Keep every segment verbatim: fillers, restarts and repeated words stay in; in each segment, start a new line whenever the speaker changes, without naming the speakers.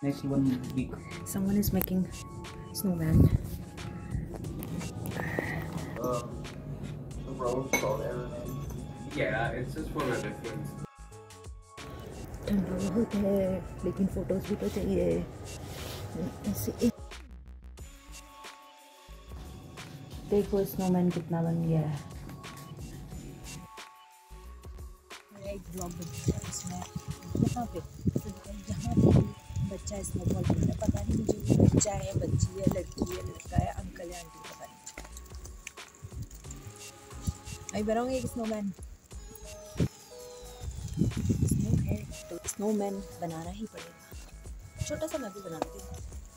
next one week.
Someone is making snowman.
Um, the road called Everman. Yeah, it's just for my reference.
ठंडा बहुत है लेकिन photos भी तो चाहिए ऐसे। देखो स्नोमैन कितना बन गया है। मेरा एक ब्लॉग बच्चा है इसमें यहाँ पे जहाँ पे बच्चा स्नोबॉल खेल रहा है, पता नहीं मुझे वो बच्चा है बच्ची है लड़की है लड़का है अंकल है आंटी पता नहीं। मैं बनाऊँगी एक स्नोमैन। स्नो है तो स्नोमैन बनाना ही पड़ेगा। छोटा सा मैं भी बनाती हूँ।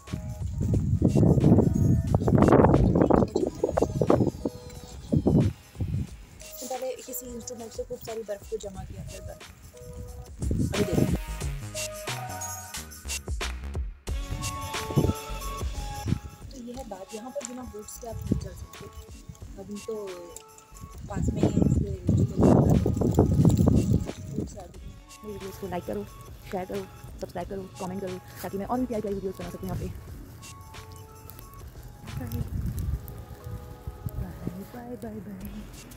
पहले किसी इंस्ट्रूमेंट से खूब सारी बर्फ को जमा किया फिर बना। अभी देखो तो यह है बात, यहाँ पर बिना बूट्स के आप नहीं चल सकते। अभी तो पास में ही वीडियोज़ को लाइक करो, शेयर करो, सब्सक्राइब करो, कमेंट करो ताकि मैं और भी प्यारी प्यारी वीडियोज़ बना सकूँ यहाँ पे। Bye bye bye bye.